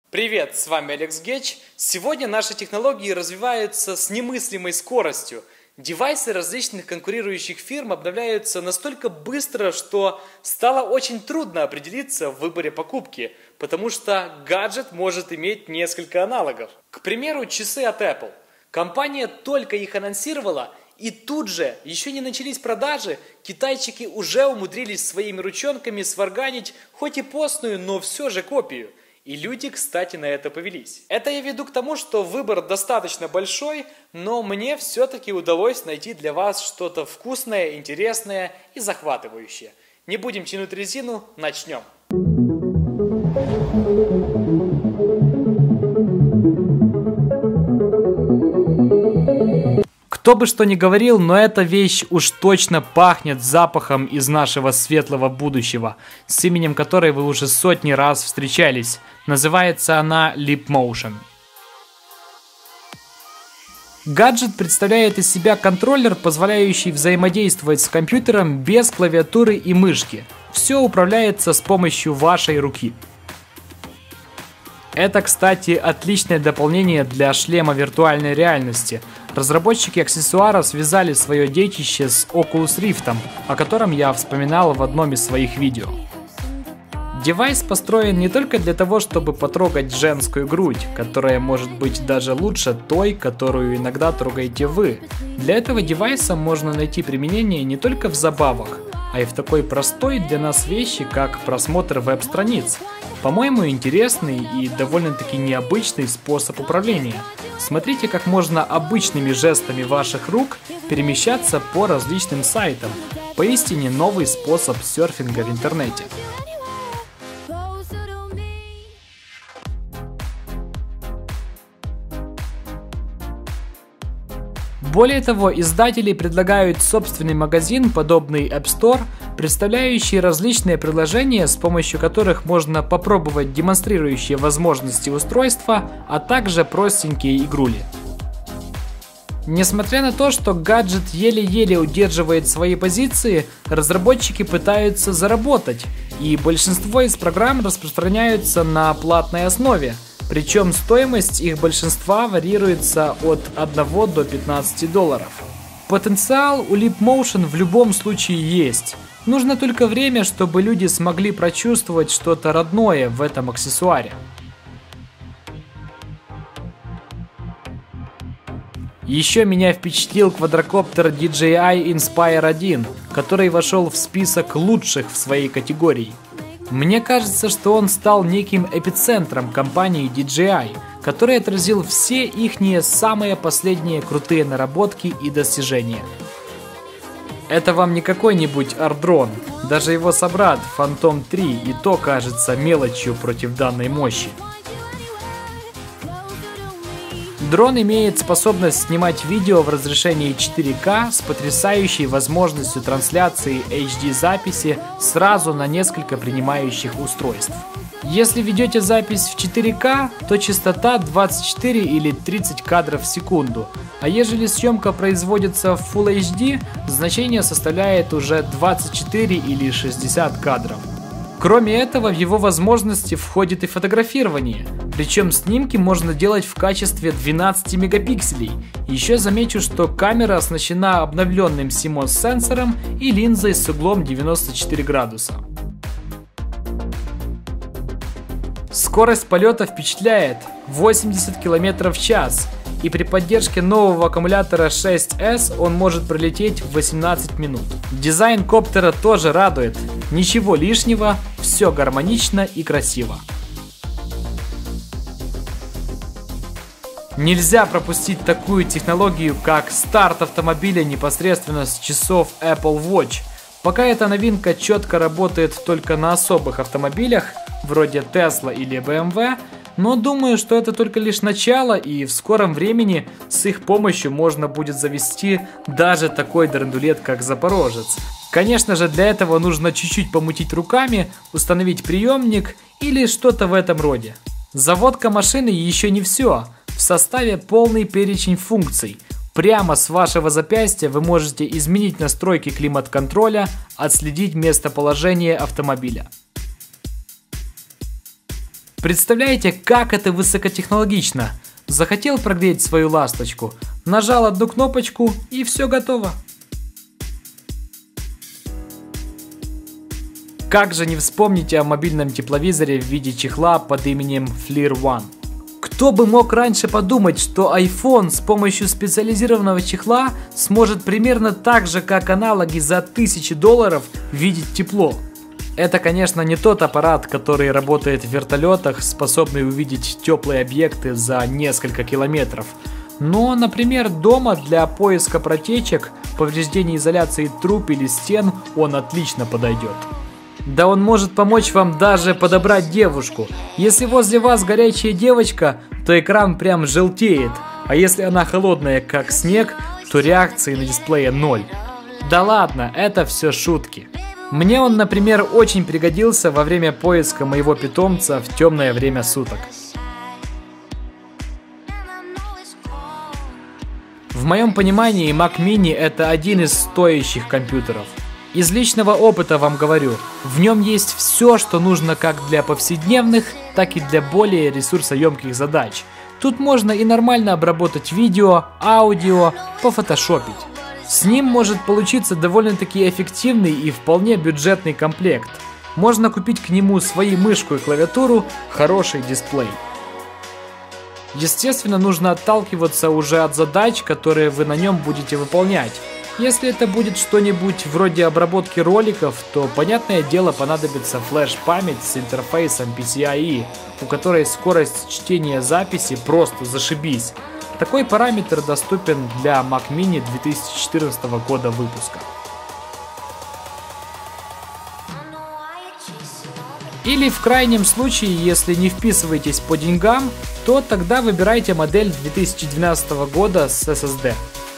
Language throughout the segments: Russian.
Привет, с вами Алекс Гетч. Сегодня наши технологии развиваются с немыслимой скоростью. Девайсы различных конкурирующих фирм обновляются настолько быстро, что стало очень трудно определиться в выборе покупки, потому что гаджет может иметь несколько аналогов. К примеру, часы от Apple. Компания только их анонсировала, и тут же, еще не начались продажи, китайчики уже умудрились своими ручонками сварганить хоть и постную, но все же копию. И люди, кстати, на это повелись. Это я веду к тому, что выбор достаточно большой, но мне все-таки удалось найти для вас что-то вкусное, интересное и захватывающее. Не будем тянуть резину, начнем. Кто бы что ни говорил, но эта вещь уж точно пахнет запахом из нашего светлого будущего, с именем которой вы уже сотни раз встречались. Называется она Leap Motion. Гаджет представляет из себя контроллер, позволяющий взаимодействовать с компьютером без клавиатуры и мышки. Все управляется с помощью вашей руки. Это, кстати, отличное дополнение для шлема виртуальной реальности. Разработчики аксессуара связали свое детище с Oculus Rift, о котором я вспоминал в одном из своих видео. Девайс построен не только для того, чтобы потрогать женскую грудь, которая может быть даже лучше той, которую иногда трогаете вы. Для этого девайса можно найти применение не только в забавах, а и в такой простой для нас вещи, как просмотр веб-страниц. По-моему, интересный и довольно-таки необычный способ управления. Смотрите, как можно обычными жестами ваших рук перемещаться по различным сайтам. Поистине новый способ серфинга в интернете. Более того, издатели предлагают собственный магазин, подобный App Store, представляющий различные приложения, с помощью которых можно попробовать демонстрирующие возможности устройства, а также простенькие игрули. Несмотря на то, что гаджет еле-еле удерживает свои позиции, разработчики пытаются заработать, и большинство из программ распространяются на платной основе. Причем стоимость их большинства варьируется от 1 до $15. Потенциал у Leap Motion в любом случае есть. Нужно только время, чтобы люди смогли прочувствовать что-то родное в этом аксессуаре. Еще меня впечатлил квадрокоптер DJI Inspire 1, который вошел в список лучших в своей категории. Мне кажется, что он стал неким эпицентром компании DJI, который отразил все ихние самые последние крутые наработки и достижения. Это вам не какой-нибудь арт-дрон, даже его собрат Phantom 3 и то кажется мелочью против данной мощи. Дрон имеет способность снимать видео в разрешении 4К с потрясающей возможностью трансляции HD-записи сразу на несколько принимающих устройств. Если ведете запись в 4К, то частота 24 или 30 кадров в секунду, а ежели съемка производится в Full HD, значение составляет уже 24 или 60 кадров. Кроме этого, в его возможности входит и фотографирование, причем снимки можно делать в качестве 12 мегапикселей. Еще замечу, что камера оснащена обновленным CMOS сенсором и линзой с углом 94 градуса. Скорость полета впечатляет – 80 км в час, и при поддержке нового аккумулятора 6S он может пролететь в 18 минут. Дизайн коптера тоже радует. Ничего лишнего, все гармонично и красиво. Нельзя пропустить такую технологию, как старт автомобиля непосредственно с часов Apple Watch. Пока эта новинка четко работает только на особых автомобилях, вроде Tesla или BMW, но думаю, что это только лишь начало, и в скором времени с их помощью можно будет завести даже такой драндулет, как Запорожец. Конечно же, для этого нужно чуть-чуть помутить руками, установить приемник или что-то в этом роде. Заводка машины еще не все. В составе полный перечень функций. Прямо с вашего запястья вы можете изменить настройки климат-контроля, отследить местоположение автомобиля. Представляете, как это высокотехнологично? Захотел прогреть свою ласточку, нажал одну кнопочку и все готово. Как же не вспомнить о мобильном тепловизоре в виде чехла под именем FLIR One? Кто бы мог раньше подумать, что iPhone с помощью специализированного чехла сможет примерно так же, как аналоги за $1000 видеть тепло. Это, конечно, не тот аппарат, который работает в вертолетах, способный увидеть теплые объекты за несколько километров. Но, например, дома для поиска протечек, повреждений изоляции труб или стен он отлично подойдет. Да он может помочь вам даже подобрать девушку. Если возле вас горячая девочка, то экран прям желтеет, а если она холодная, как снег, то реакции на дисплее 0. Да ладно, это все шутки. Мне он, например, очень пригодился во время поиска моего питомца в темное время суток. В моем понимании Mac Mini это один из стоящих компьютеров. Из личного опыта вам говорю, в нем есть все, что нужно как для повседневных, так и для более ресурсоемких задач. Тут можно и нормально обработать видео, аудио, пофотошопить. С ним может получиться довольно-таки эффективный и вполне бюджетный комплект. Можно купить к нему свою мышку и клавиатуру, хороший дисплей. Естественно, нужно отталкиваться уже от задач, которые вы на нем будете выполнять. Если это будет что-нибудь вроде обработки роликов, то, понятное дело, понадобится флеш-память с интерфейсом PCIe, у которой скорость чтения записи просто зашибись. Такой параметр доступен для Mac Mini 2014 года выпуска. Или в крайнем случае, если не вписываетесь по деньгам, то тогда выбирайте модель 2012 года с SSD.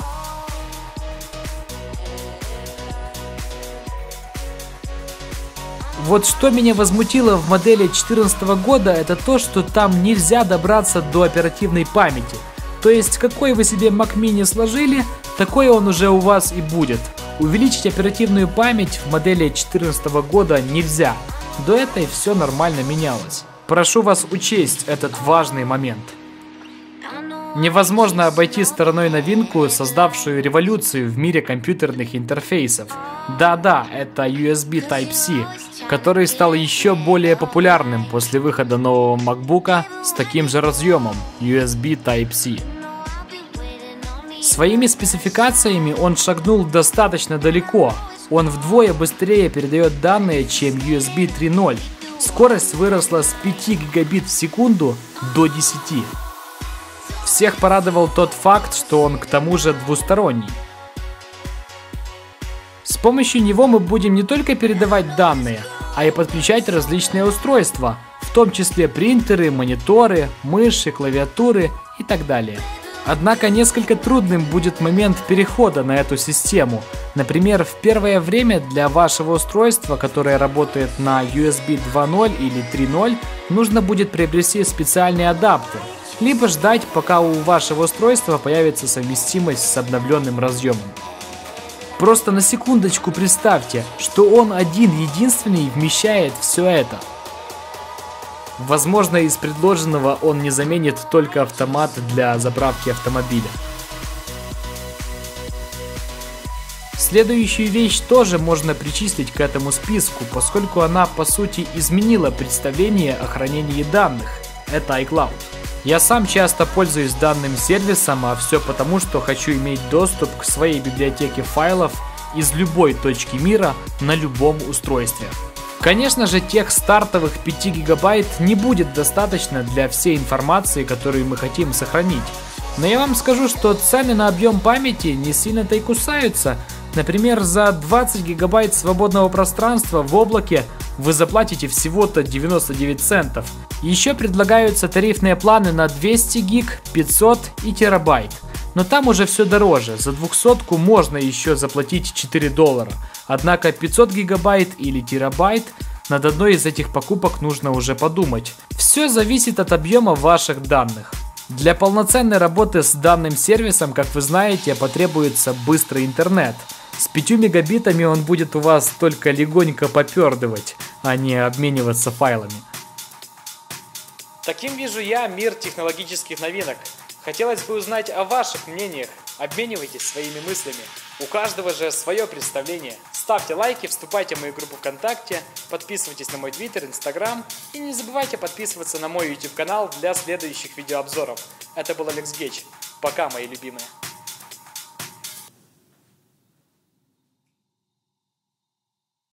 Вот что меня возмутило в модели 2014 года, это то, что там нельзя добраться до оперативной памяти. То есть, какой вы себе Mac Mini сложили, такой он уже у вас и будет. Увеличить оперативную память в модели 2014 года нельзя. До этой все нормально менялось. Прошу вас учесть этот важный момент. Невозможно обойти стороной новинку, создавшую революцию в мире компьютерных интерфейсов. Да-да, это USB Type-C, который стал еще более популярным после выхода нового MacBook с таким же разъемом USB Type-C. Своими спецификациями он шагнул достаточно далеко. Он вдвое быстрее передает данные, чем USB 3.0. Скорость выросла с 5 гигабит в секунду до 10. Всех порадовал тот факт, что он к тому же двусторонний. С помощью него мы будем не только передавать данные, а и подключать различные устройства, в том числе принтеры, мониторы, мыши, клавиатуры и так далее. Однако несколько трудным будет момент перехода на эту систему. Например, в первое время для вашего устройства, которое работает на USB 2.0 или 3.0, нужно будет приобрести специальный адаптер, либо ждать, пока у вашего устройства появится совместимость с обновленным разъемом. Просто на секундочку представьте, что он один-единственный вмещает все это. Возможно, из предложенного он не заменит только автомат для заправки автомобиля. Следующую вещь тоже можно причислить к этому списку, поскольку она по сути изменила представление о хранении данных. Это iCloud. Я сам часто пользуюсь данным сервисом, а все потому, что хочу иметь доступ к своей библиотеке файлов из любой точки мира на любом устройстве. Конечно же, тех стартовых 5 гигабайт не будет достаточно для всей информации, которую мы хотим сохранить. Но я вам скажу, что цены на объем памяти не сильно-то и кусаются. Например, за 20 гигабайт свободного пространства в облаке вы заплатите всего-то 99 центов. Еще предлагаются тарифные планы на 200 гиг, 500 и терабайт. Но там уже все дороже, за 200 можно еще заплатить $4. Однако 500 гигабайт или терабайт, над одной из этих покупок нужно уже подумать. Все зависит от объема ваших данных. Для полноценной работы с данным сервисом, как вы знаете, потребуется быстрый интернет. С 5 мегабитами он будет у вас только легонько попердывать, а не обмениваться файлами. Таким вижу я мир технологических новинок. Хотелось бы узнать о ваших мнениях. Обменивайтесь своими мыслями. У каждого же свое представление. Ставьте лайки, вступайте в мою группу ВКонтакте, подписывайтесь на мой Твиттер, Инстаграм и не забывайте подписываться на мой YouTube канал для следующих видеообзоров. Это был Алекс Геч. Пока, мои любимые.